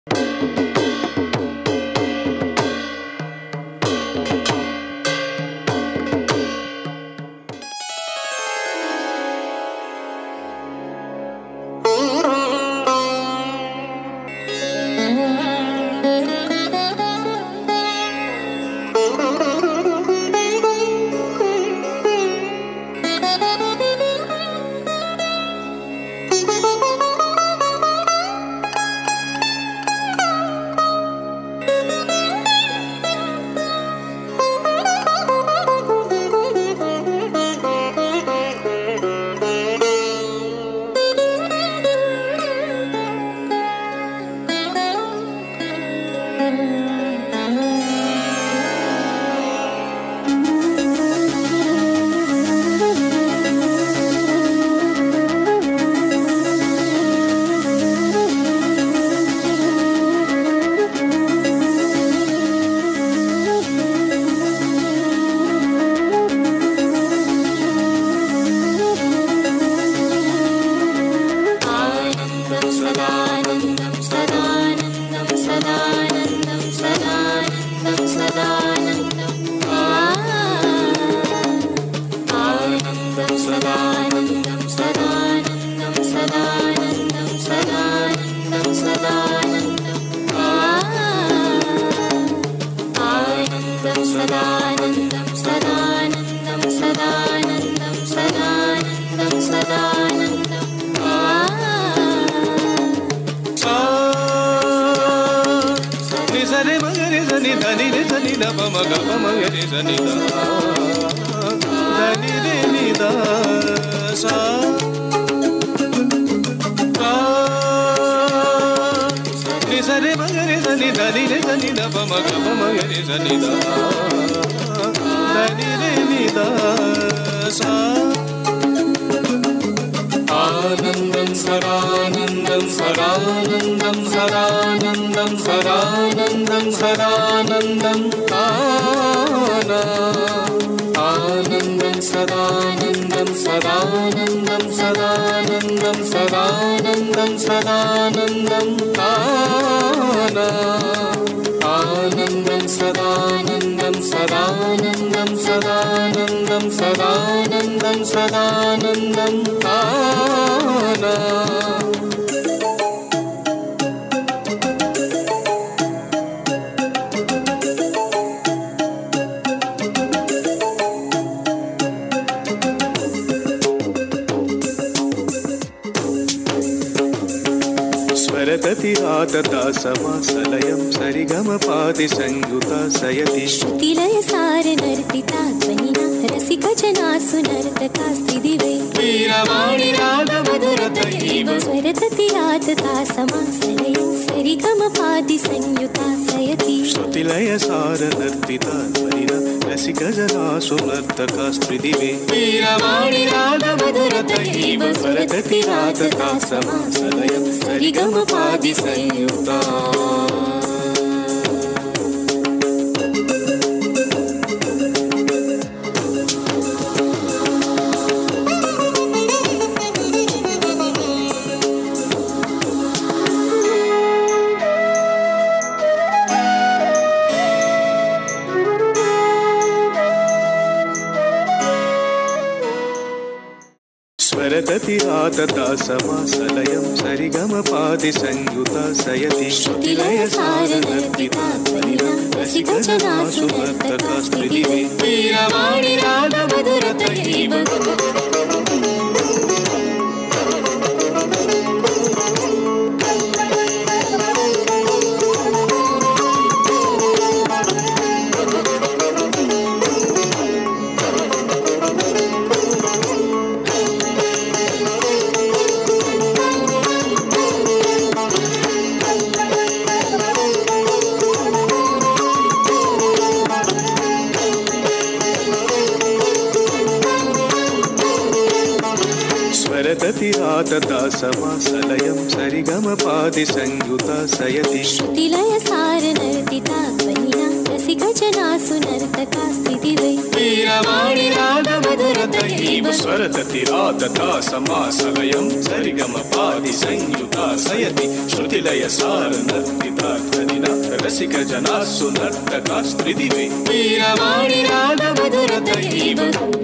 समासलयं सरिगमपादि संयुता सयति श्रुतिलय सार नर्तिता ध्वनिना रसिक जनासु नर्तका स्त्रिदिवे वीरवाणी राग मधुरतैव स्वरतति आतता समासलयं सरिगमपादि संयुता सयति श्रुतिलय सार नर्तिता ध्वनिना रसिक जनासु नर्तका स्त्रिदिवे वीरवाणी राग मधुरतैव स्वरतति आतता समासलयं सरिगमपादि संयुता स्वरतति आतता समासलयं सरिगमपादि संयुता सयति श्रुतिलय सार नर्तिता ध्वनिना रसिक जनासु नर्तका स्त्रिदिवे वीरवाणी राग मधुरतैव स्वरतति आतता समासलयं सरिगमपादि संयुता सयति श्रुतिलय सार नर्तिता ध्वनिना रसिक जनासु नर्तका स्थितिवै वीरवाणी राग मधुरतैव स्वरततिरातथा समासलयं सरिगमपादि संयुता सयति श्रुतिलय सार नर्तिता ध्वनिना रसिक जनासु नर्तका स्त्रिदिवे वीरवाणी राग मधुरतैव